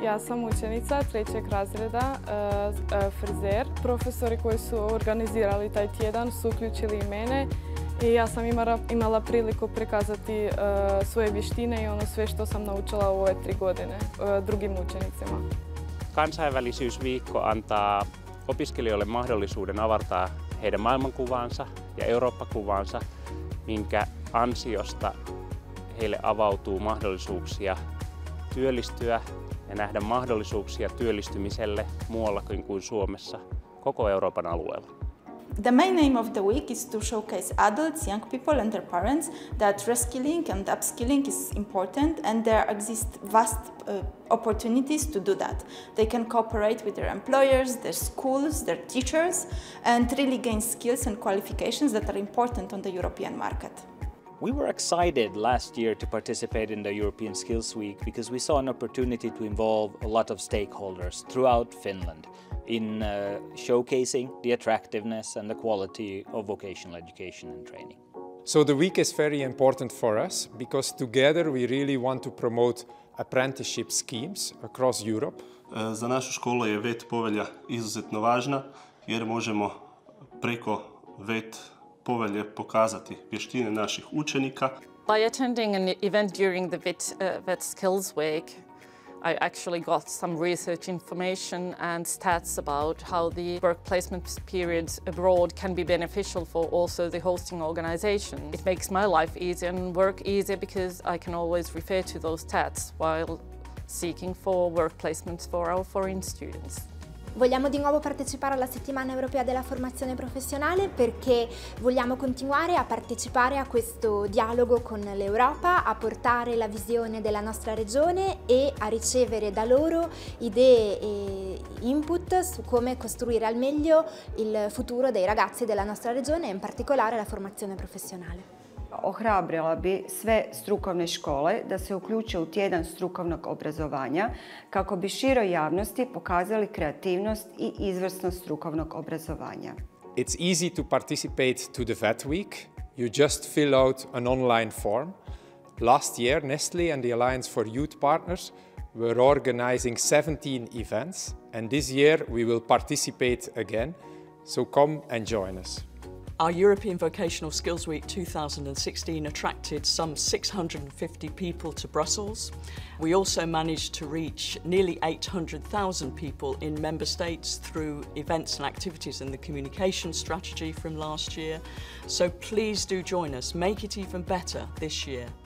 Ja sam učenica 3. razreda, frizer. Profesori koji su organizirali taj tjedan su uključili i mene i ja sam imala priliku prikazati svoje vještine i ono sve što sam naučila u ove 3 godine drugim učenicima. Kansainvälisyysviikko antaa opiskelijoille mahdollisuuden avartaa heidän maailmankuvaansa ja Eurooppa-kuvaansa, minkä ansiosta heille avautuu mahdollisuuksia työllistyä ja nähdä mahdollisuuksia työllistymiselle muuallakin kuin Suomessa, koko Euroopan alueella. The main aim of the week is to showcase adults, young people and their parents that reskilling and upskilling is important, and there exist vast opportunities to do that. They can cooperate with their employers, their schools, their teachers, and really gain skills and qualifications that are important on the European market. We were excited last year to participate in the European Skills Week because we saw an opportunity to involve a lot of stakeholders throughout Finland in showcasing the attractiveness and the quality of vocational education and training. So the week is very important for us because together we really want to promote apprenticeship schemes across Europe. Za našu školu je VET povelja izuzetno važna jer možemo preko VET povelje pokazati vještine naših učenika. By attending an event during the VET Skills Week, I actually got some research information and stats about how the work placement periods abroad can be beneficial for also the hosting organization. It makes my life easier and work easier because I can always refer to those stats while seeking for work placements for our foreign students. Vogliamo di nuovo partecipare alla settimana europea della formazione professionale perché vogliamo continuare a partecipare a questo dialogo con l'Europa, a portare la visione della nostra regione e a ricevere da loro idee e input su come costruire al meglio il futuro dei ragazzi della nostra regione e in particolare la formazione professionale. Ohrabrila bi sve strukovne škole da se uključe u tjedan strukovnog obrazovanja kako bi široj javnosti pokazali kreativnost i izvrsnost strukovnog obrazovanja. It's easy to participate to the VET Week. You just fill out an online form. Last year, Nestlé and the Alliance for Youth Partners were organizing 17 events, and this year we will participate again, so come and join us. Our European Vocational Skills Week 2016 attracted some 650 people to Brussels. We also managed to reach nearly 800,000 people in member states through events and activities in the communication strategy from last year. So please do join us, make it even better this year.